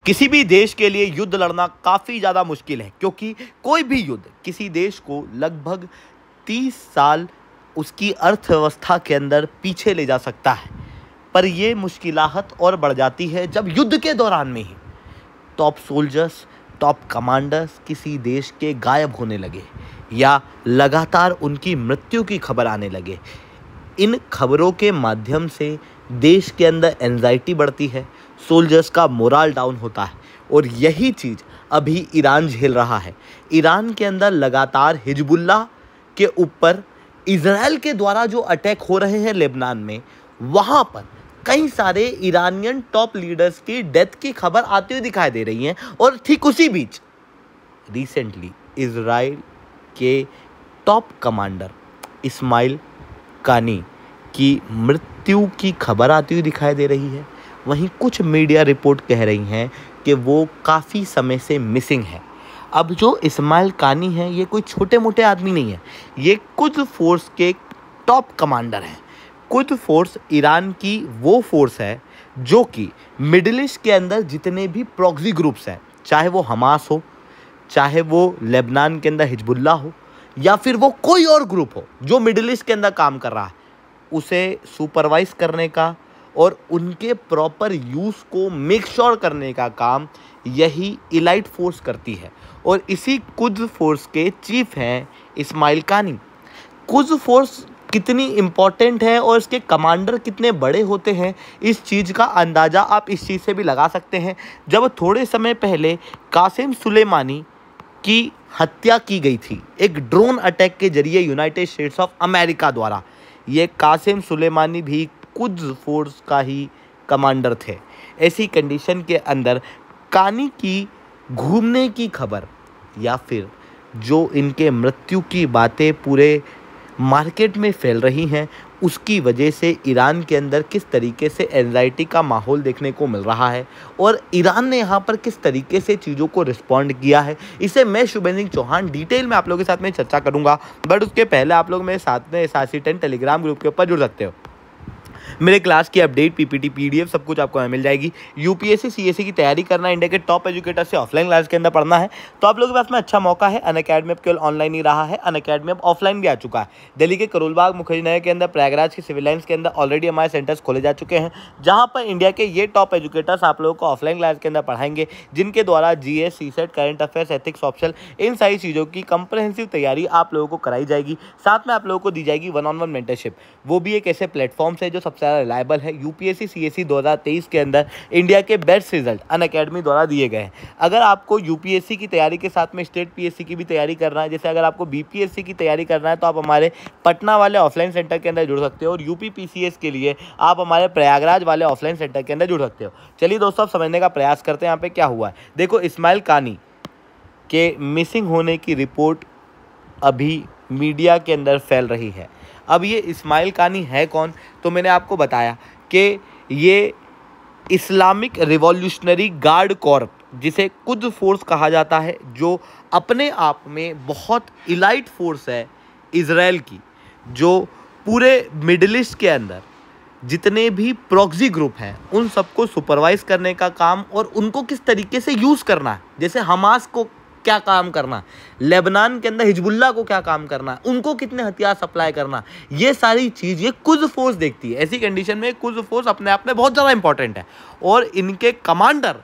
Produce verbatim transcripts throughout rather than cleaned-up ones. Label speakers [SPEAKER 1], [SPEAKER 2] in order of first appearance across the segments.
[SPEAKER 1] किसी भी देश के लिए युद्ध लड़ना काफ़ी ज़्यादा मुश्किल है, क्योंकि कोई भी युद्ध किसी देश को लगभग तीस साल उसकी अर्थव्यवस्था के अंदर पीछे ले जा सकता है। पर ये मुश्किलात और बढ़ जाती है जब युद्ध के दौरान में ही टॉप सोल्जर्स, टॉप कमांडर्स किसी देश के गायब होने लगे या लगातार उनकी मृत्यु की खबर आने लगे। इन खबरों के माध्यम से देश के अंदर एंजाइटी बढ़ती है, सोल्जर्स का मोराल डाउन होता है और यही चीज़ अभी ईरान झेल रहा है। ईरान के अंदर लगातार हिजबुल्लाह के ऊपर इजराइल के द्वारा जो अटैक हो रहे हैं लेबनान में, वहाँ पर कई सारे ईरानियन टॉप लीडर्स की डेथ की खबर आती हुई दिखाई दे रही हैं। और ठीक उसी बीच रिसेंटली इजराइल के टॉप कमांडर इस्माइल कानी की मृत्यु की खबर आती हुई दिखाई दे रही है। वहीं कुछ मीडिया रिपोर्ट कह रही हैं कि वो काफ़ी समय से मिसिंग है। अब जो इस्माइल कानी है, ये कोई छोटे मोटे आदमी नहीं है, ये कुद्स फोर्स के टॉप कमांडर हैं। कुद्स फोर्स ईरान की वो फोर्स है जो कि मिडिल ईस्ट के अंदर जितने भी प्रॉक्सी ग्रुप्स हैं, चाहे वो हमास हो, चाहे वो लेबनान के अंदर हिजबुल्लाह हो, या फिर वो कोई और ग्रुप हो जो मिडिल ईस्ट के अंदर काम कर रहा है, उसे सुपरवाइज करने का और उनके प्रॉपर यूज़ को मेक श्योर करने का काम यही इलाइट फोर्स करती है। और इसी कुद्स फोर्स के चीफ हैं इस्माइल कानी। कुद्स फोर्स कितनी इम्पॉर्टेंट है और इसके कमांडर कितने बड़े होते हैं, इस चीज़ का अंदाज़ा आप इस चीज़ से भी लगा सकते हैं। जब थोड़े समय पहले कासिम सुलेमानी की हत्या की गई थी एक ड्रोन अटैक के जरिए यूनाइटेड स्टेट्स ऑफ अमेरिका द्वारा, ये कासिम सुलेमानी भी कुद्स फोर्स का ही कमांडर थे। ऐसी कंडीशन के अंदर कानी की घूमने की खबर या फिर जो इनके मृत्यु की बातें पूरे मार्केट में फैल रही हैं, उसकी वजह से ईरान के अंदर किस तरीके से एंजाइटी का माहौल देखने को मिल रहा है और ईरान ने यहाँ पर किस तरीके से चीज़ों को रिस्पॉन्ड किया है, इसे मैं शुभेंद्र सिंह चौहान डिटेल में आप लोगों के साथ में चर्चा करूँगा। बट उसके पहले आप लोग मेरे साथ में S R C ten Telegram group के ऊपर जुड़ सकते हो। मेरे क्लास की अपडेट, पीपीटी, पीडीएफ सब कुछ आपको मिल जाएगी। यूपीएससी सीएससी की तैयारी करना, इंडिया के टॉप एजुकेटर से ऑफलाइन क्लास के अंदर पढ़ना है तो आप लोगों के पास में अच्छा मौका है। अनअकैडमी अब केवल ऑनलाइन ही रहा है, अनअकैडमी अब ऑफलाइन भी आ चुका है। दिल्ली के करोलबाग, मुखर्जी नगर के अंदर, प्रयागराज के सिविल लाइन्स के अंदर ऑलरेडी हमारे सेंटर्स खोले जा चुके हैं, जहाँ पर इंडिया के ये टॉप एजुकेटर्स आप लोगों को ऑफलाइन क्लास के अंदर पढ़ाएंगे, जिनके द्वारा GS, CSAT, current affairs, ethics, optional, इन सारी चीज़ों की कंप्रहेंसिव तैयारी आप लोगों को कराई जाएगी। साथ में आप लोगों को दी जाएगी वन ऑन वन मेंटरशिप, वो भी एक ऐसे प्लेटफॉर्म से जो सबसे ज़्यादा रिलायबल है। यूपीएससी सीएससी दो हज़ार तेईस के अंदर इंडिया के बेस्ट रिजल्ट अनअकैडमी द्वारा दिए गए हैं। अगर आपको यूपीएससी की तैयारी के साथ में स्टेट पीएससी की भी तैयारी करना है, जैसे अगर आपको बीपीएससी की तैयारी करना है तो आप हमारे पटना वाले ऑफलाइन सेंटर के अंदर जुड़ सकते हो और यूपी पीसीएस के लिए आप हमारे प्रयागराज वाले ऑफलाइन सेंटर के अंदर जुड़ सकते हो। चलिए दोस्तों, आप समझने का प्रयास करते हैं यहाँ पे क्या हुआ है। देखो, इस्माइल कानी के मिसिंग होने की रिपोर्ट अभी मीडिया के अंदर फैल रही है। अब ये इस्माइल कानी है कौन, तो मैंने आपको बताया कि ये इस्लामिक रिवॉल्यूशनरी गार्ड कॉर्प, जिसे कुद्स फोर्स कहा जाता है, जो अपने आप में बहुत इलाइट फोर्स है इजराइल की, जो पूरे मिडिल ईस्ट के अंदर जितने भी प्रॉक्सी ग्रुप हैं उन सबको सुपरवाइज करने का काम और उनको किस तरीके से यूज़ करना है, जैसे हमास को क्या काम करना, लेबनान के अंदर हिजबुल्लाह को क्या काम करना, उनको कितने हथियार सप्लाई करना, ये सारी चीज़ ये कुद्स फोर्स देखती है। ऐसी कंडीशन में कुद्स फोर्स अपने आप में बहुत ज़्यादा इंपॉर्टेंट है और इनके कमांडर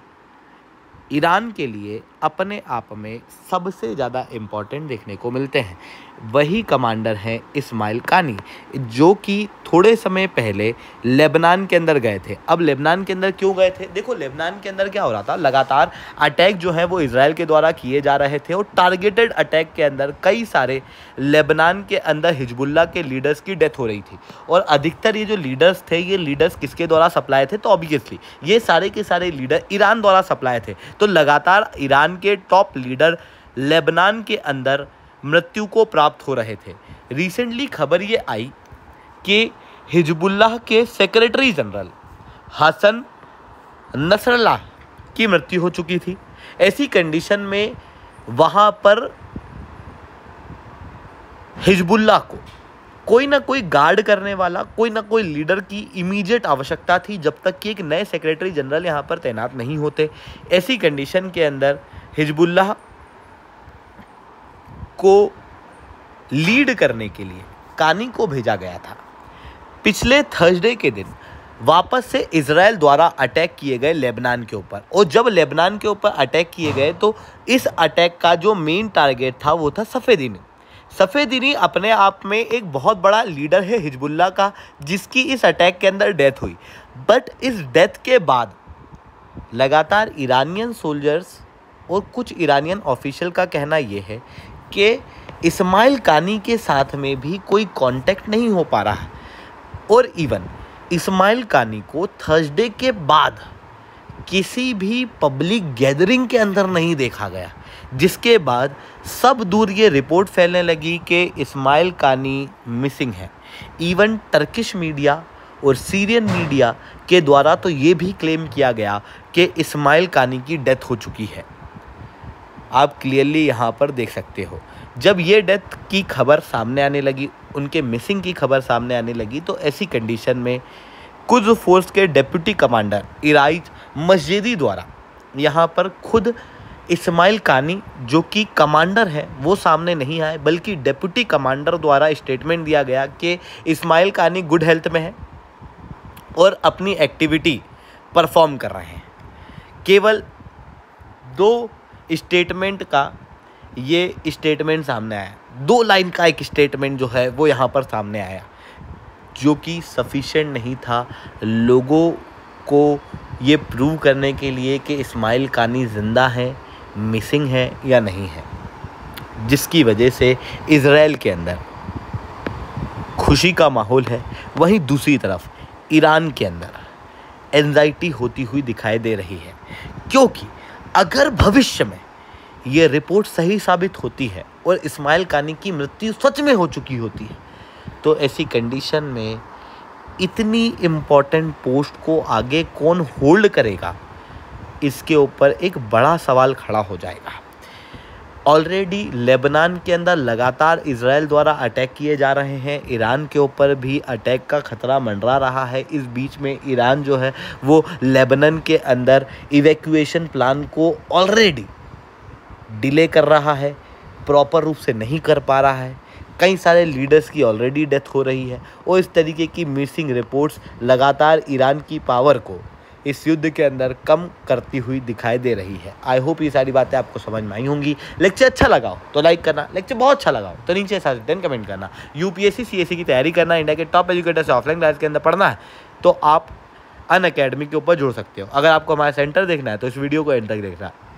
[SPEAKER 1] ईरान के लिए अपने आप में सबसे ज़्यादा इम्पॉर्टेंट देखने को मिलते हैं। वही कमांडर हैं इस्माइल कानी, जो कि थोड़े समय पहले लेबनान के अंदर गए थे। अब लेबनान के अंदर क्यों गए थे? देखो, लेबनान के अंदर क्या हो रहा था, लगातार अटैक जो है वो इजराइल के द्वारा किए जा रहे थे और टारगेटेड अटैक के अंदर कई सारे लेबनान के अंदर हिजबुल्लाह के लीडर्स की डेथ हो रही थी। और अधिकतर ये जो लीडर्स थे, ये लीडर्स किसके द्वारा सप्लाई थे? तो ऑब्वियसली ये सारे के सारे लीडर ईरान द्वारा सप्लाई थे। तो लगातार ईरान के टॉप लीडर लेबनान के अंदर मृत्यु को प्राप्त हो रहे थे। रिसेंटली खबर ये आई कि हिजबुल्लाह के सेक्रेटरी जनरल हसन नसरल्लाह की मृत्यु हो चुकी थी। ऐसी कंडीशन में वहाँ पर हिजबुल्लाह को कोई ना कोई गार्ड करने वाला, कोई ना कोई लीडर की इमीडिएट आवश्यकता थी जब तक कि एक नए सेक्रेटरी जनरल यहाँ पर तैनात नहीं होते। ऐसी कंडीशन के अंदर हिजबुल्लाह को लीड करने के लिए कानी को भेजा गया था। पिछले थर्सडे के दिन वापस से इजराइल द्वारा अटैक किए गए लेबनान के ऊपर, और जब लेबनान के ऊपर अटैक किए गए तो इस अटैक का जो मेन टारगेट था वो था सफ़ेदीनी। सफ़ेदीनी अपने आप में एक बहुत बड़ा लीडर है हिजबुल्लाह का, जिसकी इस अटैक के अंदर डेथ हुई। बट इस डेथ के बाद लगातार ईरानियन सोल्जर्स और कुछ ईरानियन ऑफिशियल का कहना ये है कि इस्माइल कानी के साथ में भी कोई कांटेक्ट नहीं हो पा रहा, और इवन इस्माइल कानी को थर्सडे के बाद किसी भी पब्लिक गैदरिंग के अंदर नहीं देखा गया, जिसके बाद सब दूर ये रिपोर्ट फैलने लगी कि इस्माइल कानी मिसिंग है। इवन टर्किश मीडिया और सीरियन मीडिया के द्वारा तो ये भी क्लेम किया गया कि इस्माइल कानी की डेथ हो चुकी है। आप क्लियरली यहाँ पर देख सकते हो, जब ये डेथ की खबर सामने आने लगी, उनके मिसिंग की खबर सामने आने लगी, तो ऐसी कंडीशन में कुछ फोर्स के डिप्टी कमांडर इराइज मस्जिदी द्वारा यहाँ पर खुद इस्माइल कानी जो कि कमांडर है वो सामने नहीं आए, बल्कि डिप्टी कमांडर द्वारा स्टेटमेंट दिया गया कि इस्माइल कानी गुड हेल्थ में है और अपनी एक्टिविटी परफॉर्म कर रहे हैं। केवल दो स्टेटमेंट का ये स्टेटमेंट सामने आया, दो लाइन का एक स्टेटमेंट जो है वो यहाँ पर सामने आया, जो कि सफिशिएंट नहीं था लोगों को ये प्रूव करने के लिए कि इस्माइल कानी ज़िंदा है, मिसिंग है या नहीं है, जिसकी वजह से इज़राइल के अंदर खुशी का माहौल है। वहीं दूसरी तरफ ईरान के अंदर एंजाइटी होती हुई दिखाई दे रही है, क्योंकि अगर भविष्य में ये रिपोर्ट सही साबित होती है और इस्माइल कानी की मृत्यु सच में हो चुकी होती है, तो ऐसी कंडीशन में इतनी इम्पोर्टेंट पोस्ट को आगे कौन होल्ड करेगा, इसके ऊपर एक बड़ा सवाल खड़ा हो जाएगा। ऑलरेडी लेबनान के अंदर लगातार इजराइल द्वारा अटैक किए जा रहे हैं, ईरान के ऊपर भी अटैक का खतरा मंडरा रहा है। इस बीच में ईरान जो है वो लेबनान के अंदर इवैक्यूएशन प्लान को ऑलरेडी डिले कर रहा है, प्रॉपर रूप से नहीं कर पा रहा है। कई सारे लीडर्स की ऑलरेडी डेथ हो रही है, और इस तरीके की मिसिंग रिपोर्ट्स लगातार ईरान की पावर को इस युद्ध के अंदर कम करती हुई दिखाई दे रही है। आई होप ये सारी बातें आपको समझ में आई होंगी। लेक्चर अच्छा लगा हो तो लाइक करना, लेक्चर बहुत अच्छा लगा हो तो नीचे साथ देन कमेंट करना। यूपीएससी सीएससी की तैयारी करना, इंडिया के टॉप एजुकेटर से ऑफलाइन क्लास के अंदर पढ़ना है तो आप अनअकैडमी के ऊपर जुड़ सकते हो। अगर आपको हमारा सेंटर देखना है तो इस वीडियो को एंड तक देखना।